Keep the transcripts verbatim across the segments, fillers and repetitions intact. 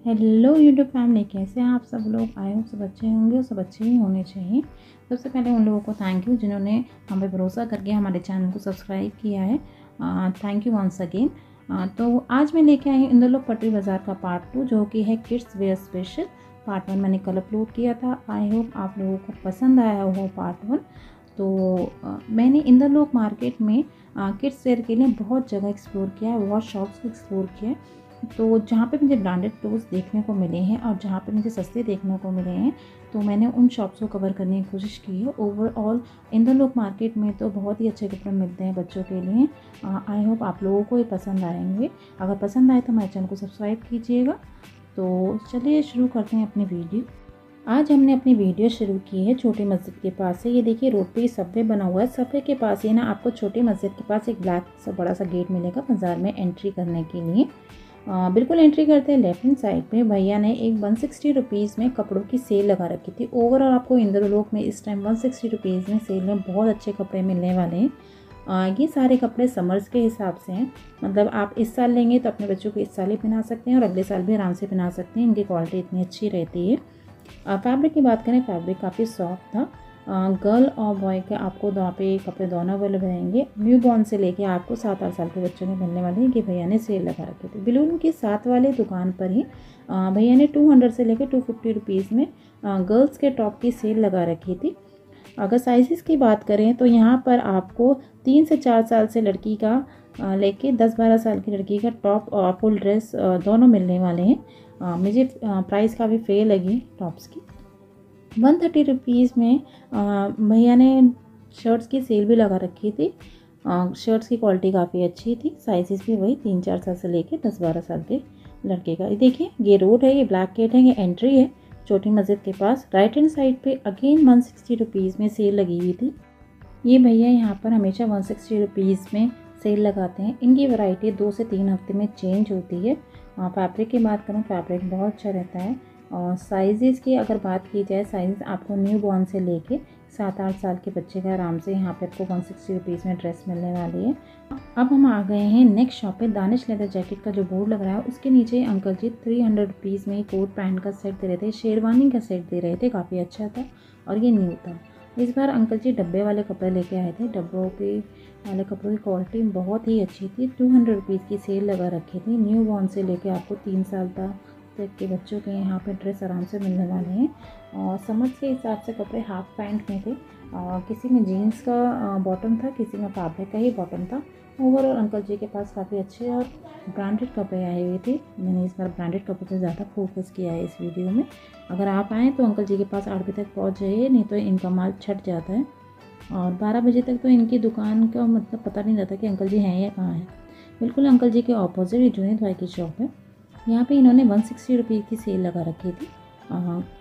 Hello YouTube family, कैसे हैं आप सब लोग। आए हो सब अच्छे होंगे और सब अच्छे ही होने चाहिए। सबसे पहले उन लोगों को थैंक यू जिन्होंने हम पे भरोसा करके हमारे चैनल को सब्सक्राइब किया है। Thank you once again. तो आज मैं लेके आई हूँ इंदरलोक पटरी बाज़ार का पार्ट टू, जो कि है kids wear special. Part one मैंने कल अपलोड किया था। आई होप आप लोगों को पसंद आया हो पार्ट वन। तो आ, मैंने इंदरलोक मार्केट में किड्स वेयर के लिए बहुत जगह एक्सप्लोर किया है, बहुत शॉप्स एक्सप्लोर किए हैं। तो जहाँ पे मुझे ब्रांडेड क्लोथ्स देखने को मिले हैं और जहाँ पे मुझे सस्ते देखने को मिले हैं, तो मैंने उन शॉप्स को कवर करने की कोशिश की है। ओवरऑल इंदरलोक मार्केट में तो बहुत ही अच्छे कपड़े मिलते हैं बच्चों के लिए। आई होप आप लोगों को ये पसंद आएंगे। अगर पसंद आए तो मेरे चैनल को सब्सक्राइब कीजिएगा। तो चलिए शुरू करते हैं अपनी वीडियो। आज हमने अपनी वीडियो शुरू की है छोटी मस्जिद के पास से। ये देखिए रोड पे सबवे बना हुआ है। सबवे के पास ही ना आपको छोटी मस्जिद के पास एक ब्लैक सा बड़ा सा गेट मिलेगा बाज़ार में एंट्री करने के लिए। आ, बिल्कुल एंट्री करते हैं लेफ्ट हैंड साइड पे भैया ने एक वन सिक्सटी रुपीज़ में कपड़ों की सेल लगा रखी थी। ओवरऑल आपको इंदरलोक में इस टाइम वन सिक्सटी रुपीज़ में सेल में बहुत अच्छे कपड़े मिलने वाले हैं। आ, ये सारे कपड़े समर्स के हिसाब से हैं। मतलब आप इस साल लेंगे तो अपने बच्चों को इस साल ही पहना सकते हैं और अगले साल भी आराम से पहना सकते हैं। इनकी क्वालिटी इतनी अच्छी रहती है। फैब्रिक की बात करें, फैब्रिक काफ़ी सॉफ्ट था। गर्ल और बॉय के आपको वहाँ पे कपड़े दोनों अवेलेबल रहेंगे। न्यू बॉर्न से लेके आपको सात आठ साल के बच्चों में मिलने वाले हैं कि भैया ने सेल लगा रखी थी। बिलून की साथ वाले दुकान पर ही भैया ने टू हंड्रेड से लेके टू फिफ्टी रुपीज़ में गर्ल्स के टॉप की सेल लगा रखी थी। अगर साइज़ की बात करें तो यहाँ पर आपको तीन से चार साल से लड़की का लेके दस बारह साल की लड़की का टॉप और फुल ड्रेस दोनों मिलने वाले हैं। मुझे प्राइस काफ़ी फेयर लगी टॉप्स की। वन थर्टी रुपीज़ में भैया ने शर्ट्स की सेल भी लगा रखी थी। शर्ट्स की क्वालिटी काफ़ी अच्छी थी। साइजेस भी वही तीन चार साल से लेके दस बारह साल के लड़के का। देखिए ये रोड है, ये ब्लैक गेट है, ये एंट्री है छोटी मस्जिद के पास। राइट हैंड साइड पे अगेन वन सिक्सटी रुपीज़ में सेल लगी हुई थी। ये भैया यहाँ पर हमेशा वन सिक्सटी रुपीज़ में सेल लगाते हैं। इनकी वैरायटी दो से तीन हफ्ते में चेंज होती है। फैब्रिक की बात करूँ, फैब्रिक बहुत अच्छा रहता है। और साइज़ की अगर बात की जाए, साइज़ आपको न्यू बॉर्न से लेके सात आठ साल के बच्चे का आराम से यहाँ पे आपको वन सिक्सटी रुपीज़ में ड्रेस मिलने वाली है। अब हम आ गए हैं नेक्स्ट शॉप पे। दानिश लेदर जैकेट का जो बोर्ड लग रहा है उसके नीचे uncle ji three hundred rupees में कोट पैंट का सेट दे रहे थे, शेरवानी का सेट दे रहे थे, काफ़ी अच्छा था और ये न्यू था। इस बार अंकल जी डब्बे वाले कपड़े लेके आए थे। डब्बों के वाले कपड़ों की क्वालिटी बहुत ही अच्छी थी। टू हंड्रेड रुपीज़ की सेल लगा रखी थी। न्यू बॉर्न से लेके आपको तीन साल तक तक के बच्चों के यहाँ पे ड्रेस आराम से मिलने वाले हैं। और समझ के हिसाब से कपड़े हाफ पैंट में थे। और किसी में जीन्स का बॉटम था, किसी में फैब्रिक का ही बॉटम था। ओवरऑल अंकल जी के पास काफ़ी अच्छे और ब्रांडेड कपड़े आए हुए थे। मैंने इस बार ब्रांडेड कपड़े पर ज़्यादा फोकस किया है इस वीडियो में। अगर आप आएँ तो अंकल जी के पास आठ बजे तक पहुँच जाइए, नहीं तो इनका माल छट जाता है। और बारह बजे तक तो इनकी दुकान का मतलब पता नहीं रहता कि अंकल जी हैं या कहाँ हैं। बिल्कुल अंकल जी के ऑपोजिट जुनैद भाई की शॉप है। यहाँ पे इन्होंने वन सिक्सटी रुपीज़ की सेल लगा रखी थी। आ,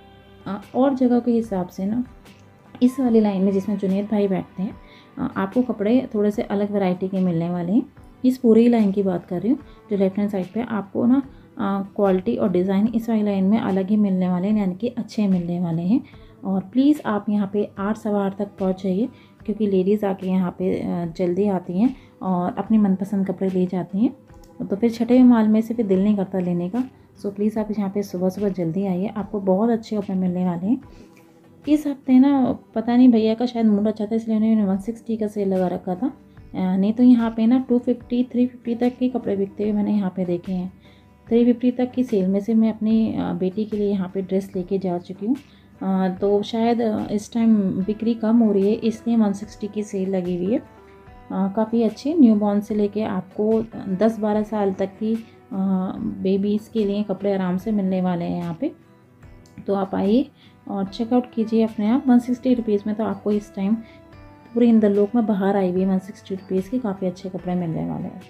आ, और जगह के हिसाब से ना इस वाली लाइन में जिसमें जुनैद भाई बैठते हैं, आ, आपको कपड़े थोड़े से अलग वैरायटी के मिलने वाले हैं। इस पूरी लाइन की बात कर रही हूँ जो लेफ्ट हैंड साइड पे आपको ना क्वालिटी और डिज़ाइन इस वाली लाइन में अलग ही मिलने वाले हैं, यानी कि अच्छे मिलने वाले हैं। और प्लीज़ आप यहाँ पे आठ सवा आठ तक पहुँच जाइए, क्योंकि लेडीज़ आके यहाँ पे जल्दी आती हैं और अपनी मनपसंद कपड़े ले जाती हैं। तो फिर छठे माल में से फिर दिल नहीं करता लेने का। सो प्लीज़ आप यहाँ पे सुबह सुबह जल्दी आइए, आपको बहुत अच्छे कपड़े मिलने वाले हैं। इस हफ्ते ना पता नहीं भैया का शायद मूड अच्छा था, इसलिए उन्होंने वन सिक्सटी का सेल लगा रखा था। नहीं तो यहाँ पे ना टू फिफ्टी थ्री फिफ्टी तक के कपड़े बिकते हुए मैंने यहाँ पे देखे हैं। थ्री फिफ्टी तक की सेल में से मैं अपनी बेटी के लिए यहाँ पे ड्रेस लेके जा चुकी हूँ। तो शायद इस टाइम बिक्री कम हो रही है, इसलिए वन सिक्सटी की सेल लगी हुई है। काफ़ी अच्छे न्यू बॉर्न से लेके आपको दस बारह साल तक की बेबीज़ के लिए कपड़े आराम से मिलने वाले हैं यहाँ पे। तो आप आइए और चेकआउट कीजिए अपने आप। वन सिक्सटी रुपीज़ में तो आपको इस टाइम पूरे इंदरलोक में बाहर आई हुई वन सिक्सटी रुपीज़ के काफ़ी अच्छे कपड़े मिलने वाले हैं।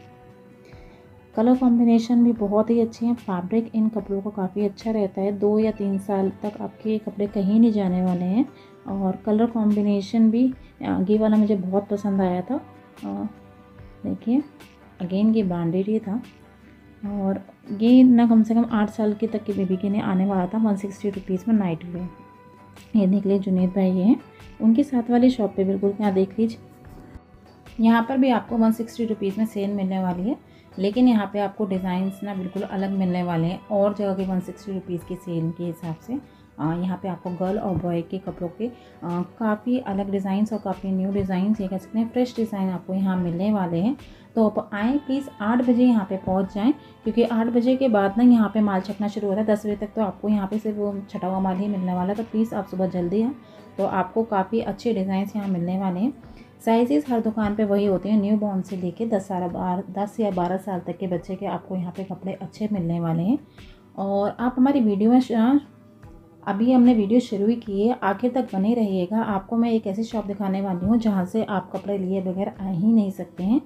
कलर कॉम्बिनेशन भी बहुत ही अच्छे हैं। फैब्रिक इन कपड़ों का काफ़ी अच्छा रहता है। दो या तीन साल तक आपके ये कपड़े कहीं नहीं जाने वाले हैं। और कलर कॉम्बिनेशन भी ये वाला मुझे बहुत पसंद आया था। देखिए अगेन ये ब्रांडेड ही था और ये ना कम से कम आठ साल के तक के बेबी के लिए आने वाला था वन सिक्सटी रुपीज़ में नाइट वेयर। ये देख लीजिए जुनैद भाई ये हैं, उनके साथ वाली शॉप पे बिल्कुल यहाँ देख लीजिए। यहाँ पर भी आपको वन सिक्सटी रुपीज़ में सेल मिलने वाली है। लेकिन यहाँ पे आपको डिज़ाइंस ना बिल्कुल अलग मिलने वाले हैं और जगह के वन सिक्सटी रुपीज़ की सेल के हिसाब से। यहाँ पे आपको गर्ल और बॉय के कपड़ों के काफ़ी अलग डिज़ाइंस और काफ़ी न्यू डिज़ाइंस, ये कह सकते हैं फ्रेश डिज़ाइन आपको यहाँ मिलने वाले हैं। तो आप आएँ प्लीज़, आठ बजे यहाँ पे पहुँच जाएँ, क्योंकि आठ बजे के बाद ना यहाँ पे माल छपना शुरू होता है। दस बजे तक तो आपको यहाँ पे सिर्फ वो छटा हुआ माल ही मिलने वाला है। तो प्लीज़ आप सुबह जल्दी आएँ, तो आपको काफ़ी अच्छे डिज़ाइंस यहाँ मिलने वाले हैं। साइजेस हर दुकान पे वही होते हैं, न्यू बॉर्न से लेके दस साल बारह दस या बारह साल तक के बच्चे के आपको यहाँ पे कपड़े अच्छे मिलने वाले हैं। और आप हमारी वीडियो में, अभी हमने वीडियो शुरू ही की है, आखिर तक बने रहिएगा। आपको मैं एक ऐसी शॉप दिखाने वाली हूँ जहाँ से आप कपड़े लिए बगैर आ ही नहीं सकते हैं।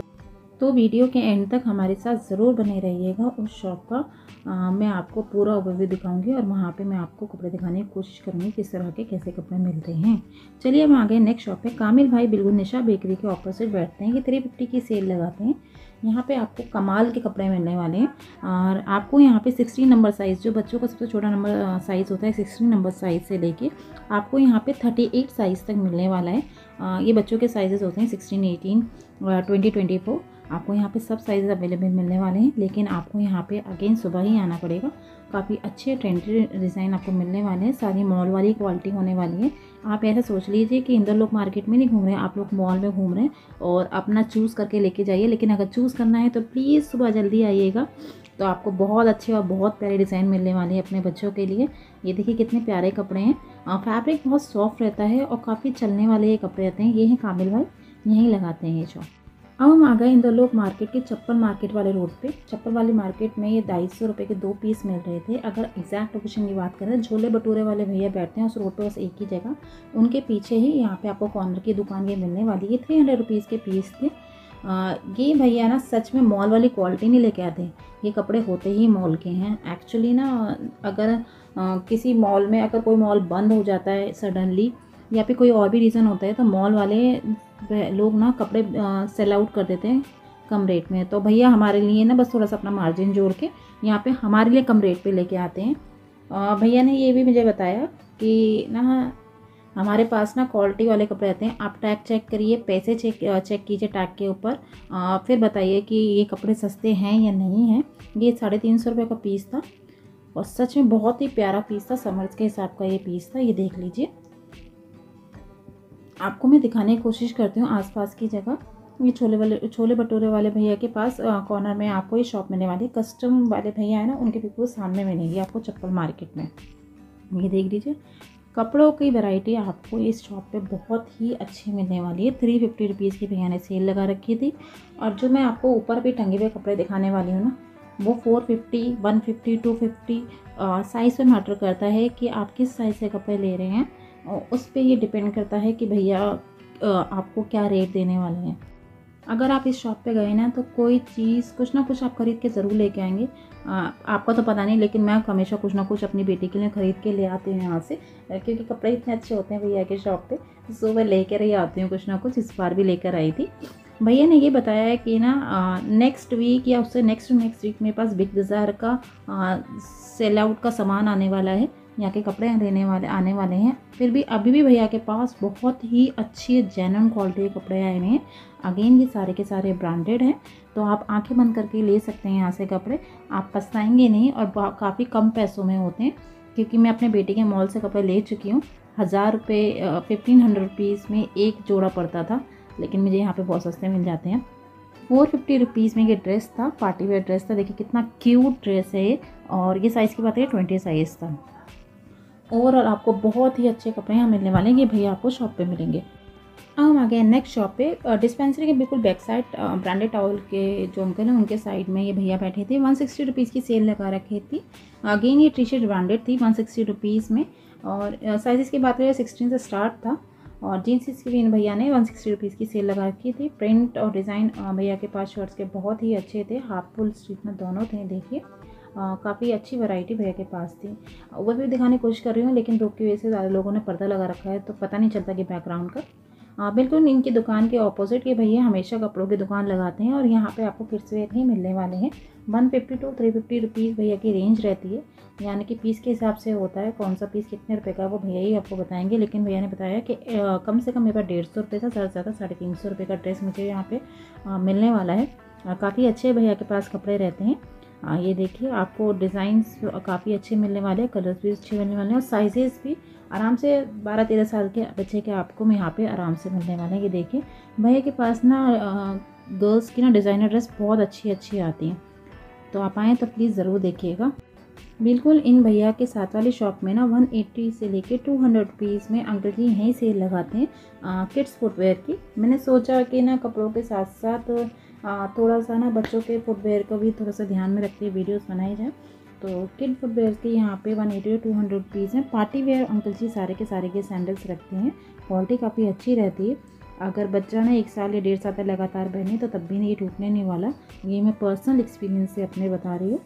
तो वीडियो के एंड तक हमारे साथ ज़रूर बने रहिएगा। उस शॉप का आ, मैं आपको पूरा ओवरव्यू दिखाऊंगी और वहाँ पे मैं आपको कपड़े दिखाने की कोशिश करूँगी किस तरह के कैसे कपड़े मिलते हैं। चलिए हम आ गए नेक्स्ट शॉप पे। कामिल भाई बिल्कुल निशा बेकरी के ऑपोजिट बैठते हैं। ये थ्री फिफ्टी की सेल लगाते हैं। यहाँ पे आपको कमाल के कपड़े मिलने वाले हैं और आपको यहाँ पे सिक्सटीन नंबर साइज़, जो बच्चों का सबसे छोटा नंबर साइज़ होता है, सिक्सटीन नंबर साइज़ से लेके आपको यहाँ पे थर्टी एट साइज़ तक मिलने वाला है। आ, ये बच्चों के साइजेस होते हैं sixteen, eighteen, twenty, twenty four. आपको यहाँ पे सब साइज़ अवेलेबल मिलने वाले हैं, लेकिन आपको यहाँ पे अगेन सुबह ही आना पड़ेगा। काफ़ी अच्छे ट्रेंडी डिज़ाइन आपको मिलने वाले हैं, सारी मॉल वाली क्वालिटी होने वाली है। आप ऐसा सोच लीजिए कि इंदौर लोग मार्केट में नहीं घूम रहे हैं, आप लोग मॉल में घूम रहे हैं और अपना चूज़ करके लेके जाइए। लेकिन अगर चूज़ करना है तो प्लीज़ सुबह जल्दी आइएगा, तो आपको बहुत अच्छे और बहुत प्यारे डिज़ाइन मिलने वाले हैं अपने बच्चों के लिए। ये देखिए कितने प्यारे कपड़े हैं, फैब्रिक बहुत सॉफ्ट रहता है और काफ़ी चलने वाले ये कपड़े रहते हैं। ये हैं कामिल भाई, यहीं लगाते हैं ये शॉप। अब हम आ गए इंदौर लोग मार्केट के चप्पल मार्केट वाले रोड पे। चप्पल वाली मार्केट में ये ढाई सौ रुपये के दो पीस मिल रहे थे। अगर एग्जैक्ट लोकेशन की बात करें, छोले भटूरे वाले भैया बैठते हैं उस रोड पे बस एक ही जगह, उनके पीछे ही यहाँ पे आपको कॉर्नर की दुकान ये मिलने वाली है। थ्री हंड्रेड रुपीज़ के पीस थे। आ, ये भैया ना सच में मॉल वाली क्वालिटी नहीं लेके आते, ये कपड़े होते ही मॉल के हैं। एक्चुअली ना अगर आ, किसी मॉल में अगर कोई मॉल बंद हो जाता है सडनली या फिर कोई और भी रीज़न होता है, तो मॉल वाले लोग ना कपड़े सेल आउट कर देते हैं कम रेट में। तो भैया हमारे लिए ना बस थोड़ा सा अपना मार्जिन जोड़ के यहाँ पे हमारे लिए कम रेट पे लेके आते हैं। भैया ने ये भी मुझे बताया कि ना हमारे पास ना क्वालिटी वाले कपड़े रहते हैं, आप टैग चेक करिए, पैसे चेक चेक कीजिए टैग के ऊपर, फिर बताइए कि ये कपड़े सस्ते हैं या नहीं हैं। ये साढ़े तीन सौ रुपये का पीस था और सच में बहुत ही प्यारा पीस था, समर्स के हिसाब का ये पीस था। ये देख लीजिए, आपको मैं दिखाने की कोशिश करती हूँ आसपास की जगह। ये छोले वाले छोले भटूरे वाले भैया के पास कॉर्नर में आपको ये शॉप मिलने वाली है। कस्टम वाले भैया है ना, उनके बिल्कुल सामने मिलेंगी आपको चप्पल मार्केट में। ये देख लीजिए, कपड़ों की वैरायटी आपको इस शॉप पे बहुत ही अच्छी मिलने वाली है। थ्री फिफ्टी रुपीज़ की भैया ने सेल लगा रखी थी। और जो मैं आपको ऊपर भी टंगे हुए कपड़े दिखाने वाली हूँ ना, वो four fifty, one fifty, two fifty size पे मैटर करता है कि आप किस साइज़ से कपड़े ले रहे हैं, और उस पर ये डिपेंड करता है कि भैया आपको क्या रेट देने वाले हैं। अगर आप इस शॉप पे गए ना, तो कोई चीज़ कुछ ना कुछ आप ख़रीद के ज़रूर लेके आएंगे। आ, आपका तो पता नहीं, लेकिन मैं हमेशा कुछ ना कुछ अपनी बेटी के लिए ख़रीद के ले आती हूँ यहाँ से, क्योंकि कपड़े इतने अच्छे होते हैं भैया के शॉप पे। सो मैं लेकर ही आती हूँ कुछ ना कुछ। इस बार भी लेकर आई थी। भैया ने ये बताया है कि ना नेक्स्ट वीक या उससे नेक्स्ट नेक्स्ट वीक मेरे पास बिग बाज़ार का सेल आउट का सामान आने वाला है, यहाँ के कपड़े देने वाले आने वाले हैं। फिर भी अभी भी भैया के पास बहुत ही अच्छी जेन्युइन क्वालिटी के कपड़े आए हुए हैं। अगेन ये सारे के सारे ब्रांडेड हैं, तो आप आंखें बंद करके ले सकते हैं यहाँ से कपड़े, आप पछताएंगे नहीं। और काफ़ी कम पैसों में होते हैं, क्योंकि मैं अपने बेटे के मॉल से कपड़े ले चुकी हूँ। हज़ार रुपये फिफ्टीन हंड्रेड रुपीज़ में एक जोड़ा पड़ता था, लेकिन मुझे यहाँ पे बहुत सस्ते मिल जाते हैं। फोर फिफ्टी रुपीज़ में ये ड्रेस था, पार्टी वेयर ड्रेस था। देखिए कितना क्यूट ड्रेस है ये, और ये साइज़ की बात है ट्वेंटी साइज़ था। ओवरऑल आपको बहुत ही अच्छे कपड़े यहाँ मिलने वाले हैं। ये भैया आपको शॉप पे मिलेंगे। अब हम आ गए नेक्स्ट शॉप पे। डिस्पेंसरी के बिल्कुल बैक साइड ब्रांडेड टॉवल के जो अंकल हैं, उनके साइड में ये भैया बैठे थे। वन सिक्सटी रुपीज़ की सेल लगा रखी थी। अगेन ये टी शर्ट ब्रांडेड थी वन सिक्सटी रुपीज़ में, और साइज़ की बात करें सिक्सटीन से स्टार्ट था। और जीन्स की भी इन भैया ने वन सिक्सटी रुपीज़ की सेल लगा रखी थी। प्रिंट और डिज़ाइन भैया के पास शर्ट्स के बहुत ही अच्छे थे, हाफ फुल स्लीव में दोनों थे। देखिए काफ़ी अच्छी वैरायटी भैया के पास थी। वो भी दिखाने की कोशिश कर रही हूँ, लेकिन धूप की वजह से ज़्यादा लोगों ने पर्दा लगा रखा है, तो पता नहीं चलता कि बैकग्राउंड का। आ, बिल्कुल इनकी दुकान के ऑपोजिट ये भैया हमेशा कपड़ों की दुकान लगाते हैं, और यहाँ पे आपको किड्स वेयर ही मिलने वाले हैं। One fifty two three fifty rupees भैया की रेंज रहती है, यानी कि पीस के हिसाब से होता है। कौन सा पीस कितने रुपए का वो भैया ही आपको बताएंगे, लेकिन भैया ने बताया कि आ, कम से कम मेरे पास डेढ़ सौ रुपये का, ज़्यादा से ज़्यादा साढ़े तीन सौ रुपये का ड्रेस मुझे यहाँ पे आ, मिलने वाला है। काफ़ी अच्छे भैया के पास कपड़े रहते हैं। आ, ये देखिए आपको डिज़ाइंस काफ़ी अच्छे मिलने वाले हैं, कलर्स भी अच्छे मिलने वाले हैं और साइजेस भी आराम से बारह तेरह साल के बच्चे के आपको यहाँ पे आराम से मिलने वाले हैं। ये देखिए भैया के पास ना गर्ल्स की ना डिज़ाइनर ड्रेस बहुत अच्छी अच्छी आती हैं, तो आप आएँ तो प्लीज़ ज़रूर देखिएगा। बिल्कुल इन भैया के साथ वाली शॉप में ना एक सौ अस्सी से लेके दो सौ रुपीस में अंकल जी यहीं सेल लगाते हैं किड्स फुटवेयर की। मैंने सोचा कि ना कपड़ों के साथ साथ आ, थोड़ा सा ना बच्चों के फुटवेयर को भी थोड़ा सा ध्यान में रखते हुए वीडियोस बनाई जाए। तो किड फुटवेयर के यहाँ पे एक सौ अस्सी टू हंड्रेड रुपीज़ हैं। पार्टी वेयर अंकल जी सारे के सारे के सैंडल्स रखते हैं, क्वालिटी काफ़ी अच्छी रहती है। अगर बच्चा ना एक साल या डेढ़ साल तक लगातार पहने तो तब भी नहीं टूटने नहीं वाला। ये मैं पर्सनल एक्सपीरियंस से अपने बता रही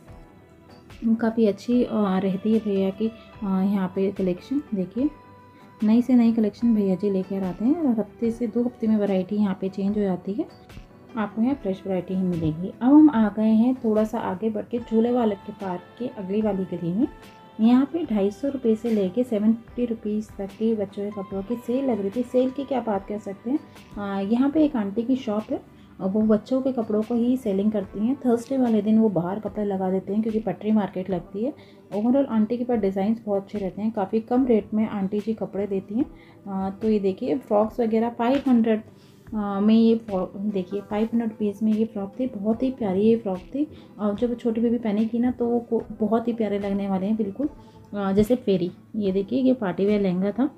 हूँ। काफ़ी अच्छी रहती है भैया की यहाँ पे कलेक्शन। देखिए नई से नई कलेक्शन भैया जी लेकर आते हैं और हफ्ते से दो हफ्ते में वैरायटी यहाँ पे चेंज हो जाती है, आपको यहाँ फ्रेश वैरायटी ही मिलेगी। अब हम आ गए हैं थोड़ा सा आगे बढ़ के झूले वाले के पार्क के अगली वाली गली में। यहाँ पे ढाई सौ रुपये से लेके सेवन फिफ्टी रुपीज़ तक के बच्चों के कपड़ों की सेल लग रही थी। सेल की क्या बात कर सकते हैं, यहाँ पे एक आंटी की शॉप है और वो बच्चों के कपड़ों को ही सेलिंग करती हैं। थर्सडे वाले दिन वो बाहर कपड़े लगा देते हैं क्योंकि पटरी मार्केट लगती है। ओवरऑल आंटी के पास डिज़ाइंस बहुत अच्छे रहते हैं, काफ़ी कम रेट में आंटी जी कपड़े देती हैं। तो ये देखिए फ्रॉक्स वगैरह फाइव हंड्रेड में ये देखिए फाइव हंड्रेड रुपीज़ में ये फ़्रॉक थी, बहुत ही प्यारी ये फ़्रॉक थी। और जब छोटी बेबी पहनेगी ना तो वो बहुत ही प्यारे लगने वाले हैं, बिल्कुल जैसे फेरी। ये देखिए ये पार्टी वेयर लहंगा था।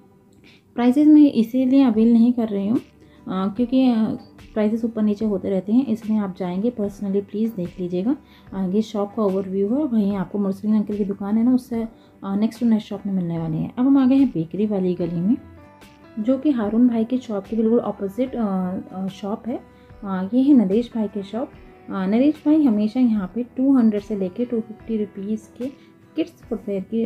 प्राइसेस मैं इसीलिए अवेल नहीं कर रही हूँ क्योंकि प्राइसेस ऊपर नीचे होते रहते हैं, इसलिए आप जाएंगे पर्सनली प्लीज़ देख लीजिएगा। आगे शॉप का ओवरव्यू है, वहीं आपको मुरसलीन अंकल की दुकान है ना, उससे नेक्स्ट टू नेक्स्ट शॉप में मिलने वाली है। अब हम आ गए हैं बेकरी वाली गली में, जो कि हारून भाई की शॉप के बिल्कुल ऑपोजिट शॉप है। ये है नरेश भाई की शॉप। नरेश भाई हमेशा यहाँ पे टू हंड्रेड से लेके टू फिफ्टी रुपीज़ के किड्स फुटवेयर की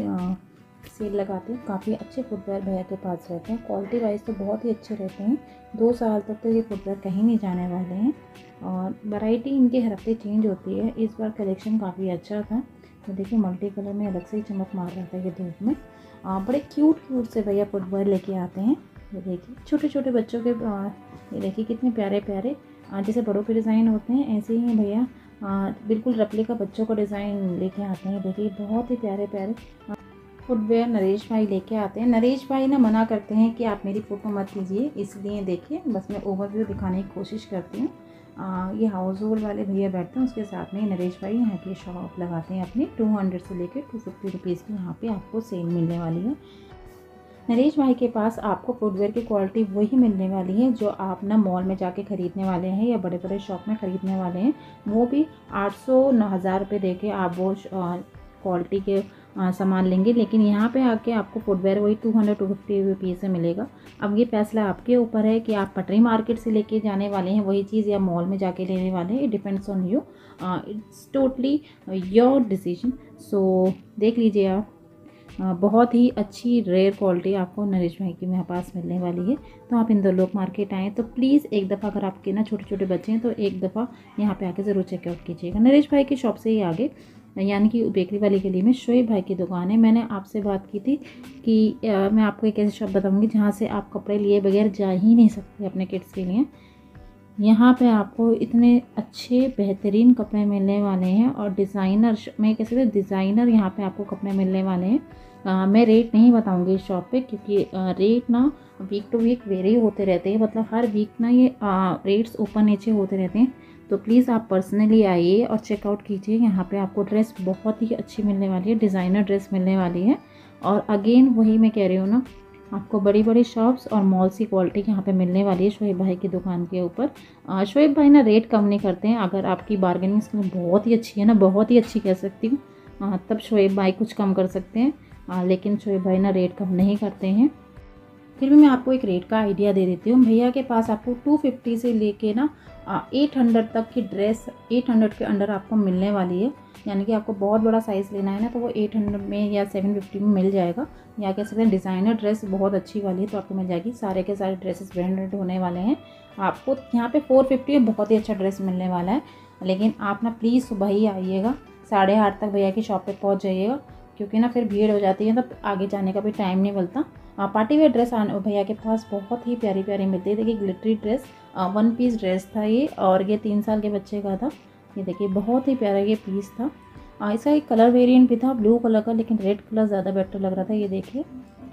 सेल लगाते हैं। काफ़ी अच्छे फुटवेयर भैया के पास रहते हैं, क्वालिटी वाइज तो बहुत ही अच्छे रहते हैं। दो साल तक तो ये फुटवेयर कहीं नहीं जाने वाले हैं और वैरायटी इनके हर हफ्ते चेंज होती है। इस बार कलेक्शन काफ़ी अच्छा था। तो देखिए मल्टी कलर में अलग से ही चमक मार रहा था ये धूप में। आ, बड़े क्यूट क्यूट से भैया फुटवेयर लेके आते हैं। ये देखिए छोटे छोटे बच्चों के, ये देखिए कितने प्यारे प्यारे, जैसे बड़ों के डिज़ाइन होते हैं ऐसे ही भैया बिल्कुल रेप्लिका बच्चों का डिज़ाइन लेके आते हैं। देखिए बहुत ही प्यारे प्यारे फुटवेयर नरेश भाई लेके आते हैं। नरेश भाई ना मना करते हैं कि आप मेरी फ़ोटो मत लीजिए, इसलिए देखिए बस मैं ओवरव्यू दिखाने की कोशिश करती हूँ। ये हाउस होल्ड वाले भैया बैठते हैं, उसके साथ में नरेश भाई यहाँ पे शॉप लगाते हैं अपनी। टू हंड्रेड से लेकर टू फिफ्टी रुपीज़ की यहाँ पे आपको सेल मिलने वाली है। नरेश भाई के पास आपको फुटवेयर की क्वालिटी वही मिलने वाली है जो आप ना मॉल में जाके ख़रीदने वाले हैं या बड़े बड़े शॉप में ख़रीदने वाले हैं। वो भी आठ सौ नौ हज़ार रुपये दे के आप वो क्वालिटी के सामान लेंगे, लेकिन यहाँ पे आके आपको फुटवेयर वही two hundred two fifty rupees से मिलेगा। अब ये फैसला आपके ऊपर है कि आप पटरी मार्केट से लेके जाने वाले हैं वही चीज़ या मॉल में जाके लेने वाले हैं। It depends on you, it's totally your decision. So देख लीजिए आप, Uh, बहुत ही अच्छी रेयर क्वालिटी आपको नरेश भाई के मेरे पास मिलने वाली है। तो आप इंदौर लोक मार्केट आएँ तो प्लीज़ एक दफ़ा, अगर आपके ना छोटे छोटे बच्चे हैं तो एक दफ़ा यहाँ पे आके ज़रूर चेकआउट कीजिएगा। नरेश भाई की शॉप से ही आगे यानी कि बेकरी वाली गली में शोएब भाई की दुकान है। मैंने आपसे बात की थी कि आ, मैं आपको एक ऐसी शॉप बताऊँगी जहाँ से आप कपड़े लिए बगैर जा ही नहीं सकते अपने किड्स के लिए। यहाँ पे आपको इतने अच्छे बेहतरीन कपड़े मिलने वाले हैं और डिज़ाइनर, मैं कैसे कहते डिज़ाइनर यहाँ पे आपको कपड़े मिलने वाले हैं। आ, मैं रेट नहीं बताऊँगी इस शॉप पे क्योंकि आ, रेट ना वीक टू वीक वेरी होते रहते हैं, मतलब हर वीक ना ये आ, रेट्स ऊपर नीचे होते रहते हैं। तो प्लीज़ आप पर्सनली आइए और चेकआउट कीजिए। यहाँ पे आपको ड्रेस बहुत ही अच्छी मिलने वाली है, डिज़ाइनर ड्रेस मिलने वाली है। और अगेन वही मैं कह रही हूँ ना, आपको बड़ी बड़ी शॉप्स और मॉल्स की क्वालिटी यहाँ पे मिलने वाली है शोएब भाई की दुकान के ऊपर। शोएब भाई ना रेट कम नहीं करते हैं, अगर आपकी बार्गेनिंग स्किल बहुत ही अच्छी है ना, बहुत ही अच्छी कह सकती हूँ, तब शोएब भाई कुछ कम कर सकते हैं। आ, लेकिन शोएब भाई ना रेट कम नहीं करते हैं। फिर भी मैं आपको एक रेट का आइडिया दे देती हूँ। भैया के पास आपको टू फिफ्टी से लेके ना एट हंड्रेड तक की ड्रेस एट हंड्रेड के अंडर आपको मिलने वाली है। यानी कि आपको बहुत बड़ा साइज़ लेना है ना तो वो एट हंड्रेड में या सेवन फिफ्टी में मिल जाएगा। या कह सकते हैं डिज़ाइनर ड्रेस बहुत अच्छी वाली है तो आपको मिल जाएगी। सारे के सारे ड्रेसेस ब्रांडेड होने वाले हैं। आपको यहाँ पे फोर फिफ्टी में बहुत ही अच्छा ड्रेस मिलने वाला है। लेकिन आप ना प्लीज़ सुबह ही आइएगा, साढ़े आठ तक भैया की शॉप पे पहुँच जाइएगा क्योंकि ना फिर भीड़ हो जाती है, तब आगे जाने का भी टाइम नहीं मिलता। पार्टी वेयर ड्रेस भैया के पास बहुत ही प्यारी प्यारी मिलती है। देखिए glittery dress, one piece dress था ये, और ये तीन साल के बच्चे का था। ये देखिए बहुत ही प्यारा ये पीस था। आ, इसका एक कलर वेरिएंट भी था ब्लू कलर का, लेकिन रेड कलर ज़्यादा बेटर लग रहा था। ये देखिए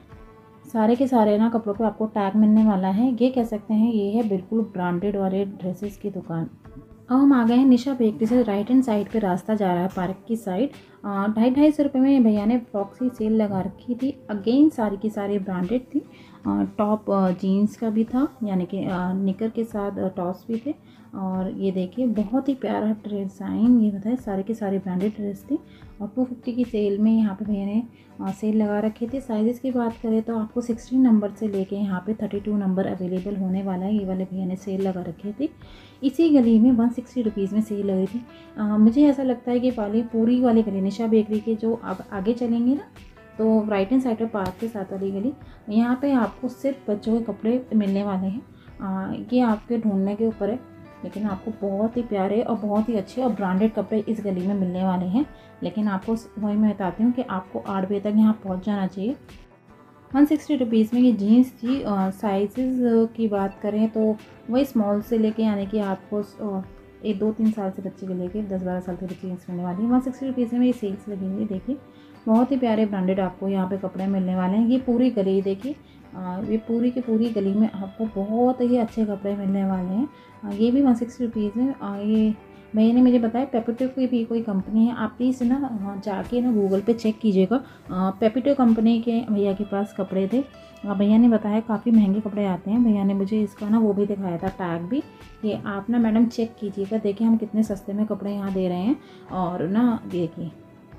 सारे के सारे ना कपड़ों पे आपको टैग मिलने वाला है। ये कह सकते हैं ये है बिल्कुल ब्रांडेड वाले ड्रेसेस की दुकान। अब हम आ गए हैं निशा बेकरी से। राइट हैंड साइड पे रास्ता जा रहा है पार्क की साइड। ढाई ढाई सौ रुपये में भैया ने फ्रॉक्सी सेल लगा रखी थी। अगेन सारी की सारी ब्रांडेड थी। टॉप जीन्स का भी था, यानी कि निकर के साथ टॉप्स भी थे। और ये देखिए बहुत ही प्यारा डिज़ाइन, ये बताए सारे के सारे ब्रांडेड ड्रेस थी। और टू फिफ्टी की सेल में यहाँ पे भैया ने सेल लगा रखी थी। साइज़ की बात करें तो आपको सिक्सटीन नंबर से लेके यहाँ पे थर्टी टू नंबर अवेलेबल होने वाला है। ये वाले भैया ने सेल लगा रखी थी। इसी गली में वन सिक्सटी रुपीज़ में सेल लगी थी। आ, मुझे ऐसा लगता है कि वाली पूरी वाली गली निशा बेकरी के जो आप आगे चलेंगे ना, तो राइट हैंड साइड पर पार्क के साथ वाली गली, यहाँ पे आपको सिर्फ बच्चों के कपड़े मिलने वाले हैं। ये आपके ढूंढने के ऊपर है, लेकिन आपको बहुत ही प्यारे और बहुत ही अच्छे और ब्रांडेड कपड़े इस गली में मिलने वाले हैं। लेकिन आपको वही मैं बताती हूँ कि आपको आठ बजे तक यहाँ पहुँच जाना चाहिए। वन सिक्सटी रुपीज़ में ये जीन्स थी। साइज़ की बात करें तो वही स्मॉल से लेके, यानी कि आपको एक दो तीन साल से बच्चे के लेके दस बारह साल के बच्चे जीन्स मिलने वाली है। वन सिक्सटी रुपीज़ में ये सेल्स लगी हुई है। देखिए बहुत ही प्यारे ब्रांडेड आपको यहाँ पे कपड़े मिलने वाले हैं। ये पूरी गली देखिए, ये पूरी की पूरी गली में आपको बहुत ही अच्छे कपड़े मिलने वाले हैं। ये भी वन सिक्सटी रुपीज़ में। ये भैया ने मुझे बताया पेपिटो की भी कोई कंपनी है, आप प्लीज़ ना जाके ना गूगल पे चेक कीजिएगा। पेपिटो कंपनी के भैया के पास कपड़े थे। भैया ने बताया काफ़ी महंगे कपड़े आते हैं। भैया ने मुझे इसका ना वो भी दिखाया था टैग भी। ये आप ना मैडम चेक कीजिएगा, देखिए हम कितने सस्ते में कपड़े यहाँ दे रहे हैं। और ना देखिए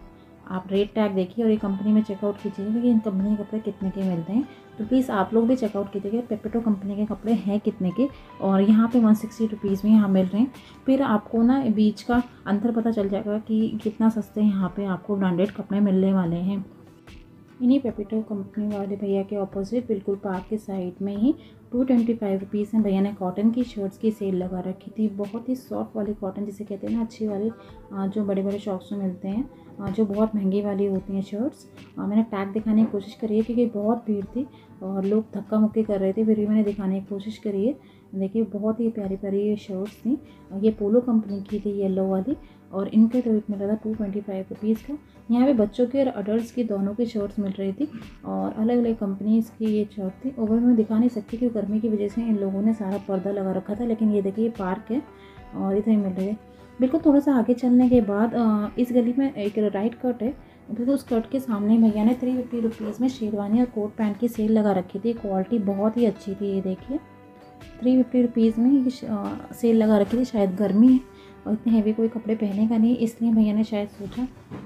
आप रेट टैग देखिए और ये कंपनी में चेकआउट कीजिएगा कि इन कंपनी के कपड़े कितने के मिलते हैं। तो प्लीज़ आप लोग भी चेकआउट कीजिएगा पेपिटो कंपनी के कपड़े हैं कितने के, और यहाँ पे वन सिक्सटी रुपीज़ में यहाँ मिल रहे हैं। फिर आपको ना बीच का अंतर पता चल जाएगा कि कितना सस्ते यहाँ पे आपको ब्रांडेड कपड़े मिलने वाले हैं। इन्हीं पेपिटो कंपनी वाले भैया के ऑपोजिट बिल्कुल पार्क के साइड में ही टू ट्वेंटी फाइव रुपीज़ में भैया ने कॉटन की शर्ट्स की सेल लगा रखी थी। बहुत ही सॉफ्ट वाली कॉटन जिसे कहते हैं ना, अच्छी वाली, जो बड़े बड़े शॉप्स में मिलते हैं, जो बहुत महंगी वाली होती हैं शर्ट्स। मैंने टैग दिखाने की कोशिश करी है क्योंकि बहुत भीड़ थी और लोग धक्का मुक्की कर रहे थे, फिर भी मैंने दिखाने की कोशिश करी है। देखिए बहुत ही प्यारी प्यारी ये शर्ट्स थी। ये पोलो कंपनी की थी येलो वाली, और इनका रेट मिल रहा था टू ट्वेंटी फाइव रुपीज़ का। यहाँ पे बच्चों के और अडल्ट्स की दोनों की शर्ट्स मिल रही थी, और अलग अलग कंपनीज़ की ये शर्ट थी। ओवर में दिखा नहीं सकती क्योंकि गर्मी की वजह से इन लोगों ने सारा पर्दा लगा रखा था। लेकिन ये देखिए ये पार्क है और इधर मिल रहे हैं। बिल्कुल थोड़ा सा आगे चलने के बाद इस गली में एक राइट कट है, बिल्कुल उस कट के सामने भैया ने थ्री फिफ्टी रुपीज़ में शेरवानी और कोट पैंट की सेल लगा रखी थी। क्वालिटी बहुत ही अच्छी थी। ये देखिए थ्री फिफ्टी रुपीज़ में ये सेल लगा रखी थी। शायद गर्मी है और इतने हैवी कोई कपड़े पहने का नहीं, इसलिए भैया ने शायद सोचा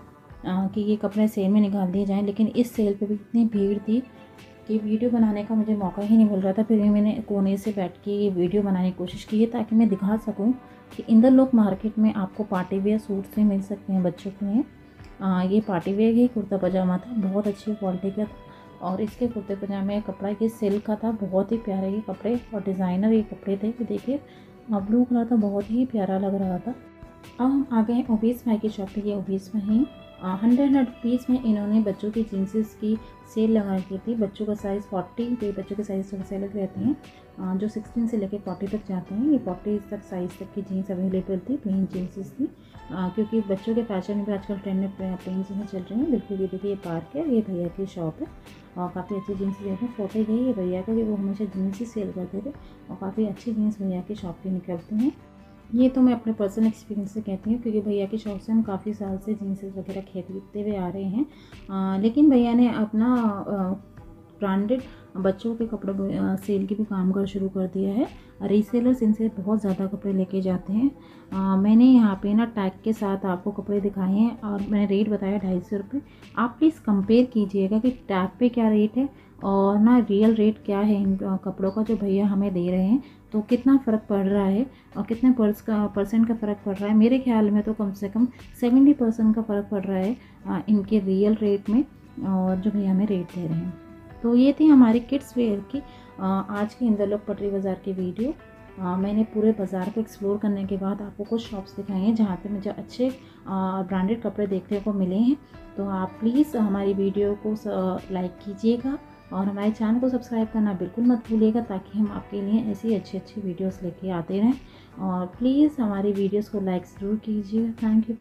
आ, कि ये कपड़े सेल में निकाल दिए जाएं। लेकिन इस सेल पे भी इतनी भीड़ थी कि वीडियो बनाने का मुझे मौका ही नहीं मिल रहा था। फिर भी मैंने कोने से बैठ के ये वीडियो बनाने की कोशिश की है ताकि मैं दिखा सकूं कि इंदरलोक मार्केट में आपको पार्टी वेयर सूट से मिल सकते हैं बच्चों के लिए। आ, ये पार्टी वेयर ही कुर्ता पजामा था, बहुत अच्छी क्वालिटी का था। और इसके कुर्ते पजामे कपड़ा ये सिल्क का था, बहुत ही प्यारे ये कपड़े और डिज़ाइनर ये कपड़े थे। देखिए ब्लू कलर था, बहुत ही प्यारा लग रहा था। अब हम आ गए हैं ओबीस भाई की शॉप पे। ये ओबीस भाई हंड्रेड हंड्रेड रुपीज़ में इन्होंने बच्चों की जीन्सेस की सेल लगा रखी थी। बच्चों का साइज़ फोर्टी पे, बच्चों के साइज़ थोड़े से अलग रहते हैं, जो सिक्सटीन से लेकर फोर्टी तक जाते हैं। ये फोर्टी तक साइज़ तक की जीन्स अवेलेबल थी, प्लेन जीन्सेस थी, आ, क्योंकि बच्चों के फैशन में भी आजकल ट्रेंड में प्लेन जीन्स चल रहे हैं। बिल्कुल ये देखिए ये पार्क है, ये भैया की शॉप है और काफ़ी अच्छी जीन्स देखिए। फोटो गई है भैया का कि वो हमेशा जीन्स ही सेल करते थे और काफ़ी अच्छी जीन्स भैया की शॉप की निकलती हैं। ये तो मैं अपने पर्सनल एक्सपीरियंस से कहती हूँ क्योंकि भैया की शॉप से हम काफ़ी साल से जीन्सेस वगैरह खरीदते हुए आ रहे हैं। आ, लेकिन भैया ने अपना ब्रांडेड बच्चों के कपड़े सेल की भी काम कर शुरू कर दिया है। रीसेलर्स इनसे बहुत ज़्यादा कपड़े लेके जाते हैं। आ, मैंने यहाँ पे ना टैग के साथ आपको कपड़े दिखाए हैं और मैंने रेट बताया ढाई सौ रुपये। आप प्लीज़ कंपेयर कीजिएगा कि टैग पे क्या रेट है और ना रियल रेट क्या है इन कपड़ों का जो भैया हमें दे रहे हैं, तो कितना फ़र्क पड़ रहा है और कितने पर्स का परसेंट का फ़र्क पड़ रहा है। मेरे ख्याल में तो कम से कम सेवेंटी परसेंट का फ़र्क पड़ रहा है आ, इनके रियल रेट में और जो भैया हमें रेट दे रहे हैं। तो ये थी हमारी किड्स वेयर की आ, आज की इंदरलोक पटरी बाज़ार की वीडियो। आ, मैंने पूरे बाज़ार को एक्सप्लोर करने के बाद आपको कुछ शॉप्स दिखाए हैं जहाँ पे मुझे अच्छे ब्रांडेड कपड़े देखने को मिले हैं। तो आप प्लीज़ हमारी वीडियो को लाइक कीजिएगा, और हमारे चैनल को सब्सक्राइब करना बिल्कुल मत भूलिएगा, ताकि हम आपके लिए ऐसी अच्छी अच्छी वीडियोस लेके आते रहें। और प्लीज़ हमारी वीडियोस को लाइक ज़रूर कीजिए। Thank you.